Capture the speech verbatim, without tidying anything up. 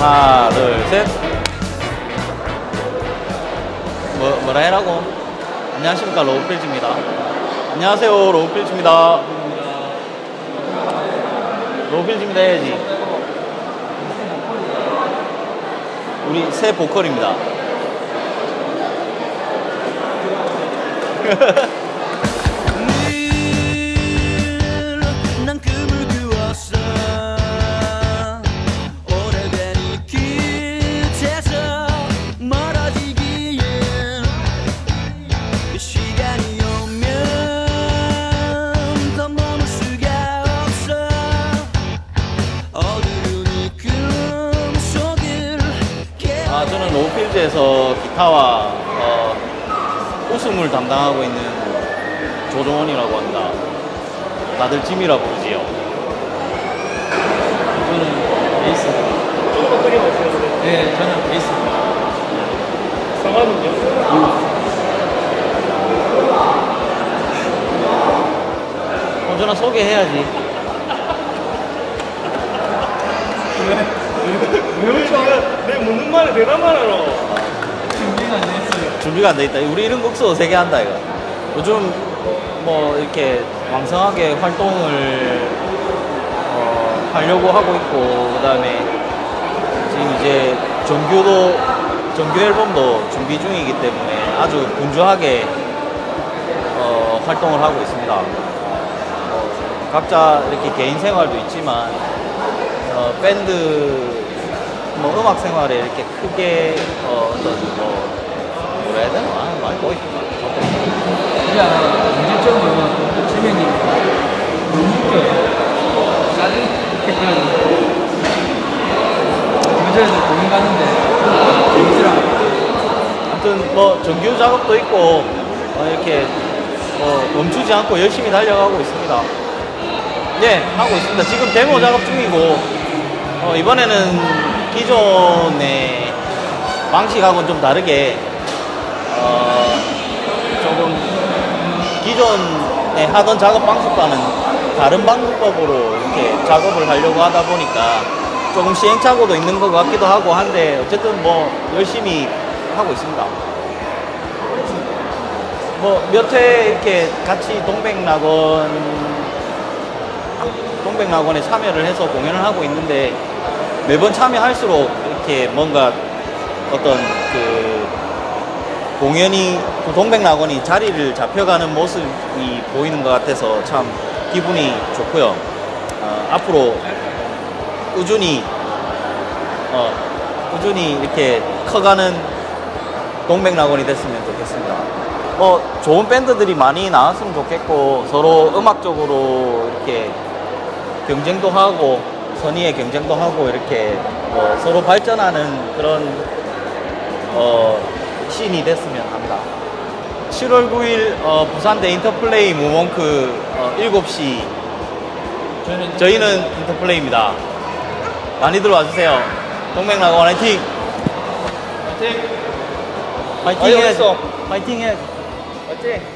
하나, 둘, 셋. 뭐, 뭐라 해라고? 안녕하십니까, 로우필즈입니다. 안녕하세요, 로우필즈입니다. 로우필즈입니다 해야지. 우리 새 보컬입니다. 아, 저는 로우필즈에서 기타와 어, 웃음을 담당하고 있는 조종원이라고 합니다. 다들 짐이라 부르지요. 저는 베이스. 조금 끓여 마시는데. 네, 저는 베이스. 성함은요? 먼저나 소개해야지. 왜 울지? 내 묻는 말에 대답만 하러. 준비가 안 됐어요. 준비가 안 돼 있다. 우리 이런 곡소 세 개 한다 이거. 요즘 뭐 이렇게 왕성하게 활동을 어, 하려고 하고 있고, 그 다음에 지금 이제 정규도 정규 앨범도 준비 중이기 때문에 아주 분주하게 어, 활동을 하고 있습니다. 어, 각자 이렇게 개인 생활도 있지만 어, 밴드 뭐 음악 생활에 이렇게 크게 어, 어떤 뭐 뭐라 해야 되나? 아, 많이 보이구나. 그냥 문제점은 지명이 너무 웃겨요. 짜증 그냥 문제에서 공연 가는데 재밌더라고요. 아무튼 뭐 정규 작업도 있고 어, 이렇게 뭐 멈추지 않고 열심히 달려가고 있습니다. 네, 하고 있습니다. 지금 데모 작업 중이고 어, 이번에는 기존의 방식하고는 좀 다르게 어, 조금 기존에 하던 작업 방식과는 다른 방법으로 이렇게 작업을 하려고 하다 보니까 조금 시행착오도 있는 것 같기도 하고 한데 어쨌든 뭐 열심히 하고 있습니다. 뭐 몇 회 이렇게 같이 동백낙원 동백낙원에 참여를 해서 공연을 하고 있는데 매번 참여할수록 이렇게 뭔가 어떤 그 공연이 동백낙원이 자리를 잡혀가는 모습이 보이는 것 같아서 참 기분이 좋고요. 어, 앞으로 꾸준히 어, 꾸준히 이렇게 커가는 동백낙원이 됐으면 좋겠습니다. 뭐 좋은 밴드들이 많이 나왔으면 좋겠고 서로 음악적으로 이렇게 경쟁도 하고 선의의 경쟁도 하고 이렇게 뭐 서로 발전하는 그런 어, 씬이 됐으면 합니다. 칠월 구일 어, 부산대 인터플레이 무몽크 어, 일곱 시 저희는, 저희는 인터플레이입니다. 많이들 와주세요. 동백낙원 화이팅! 화이팅! 화이팅 해야지. 화이팅 해야지. 화이팅!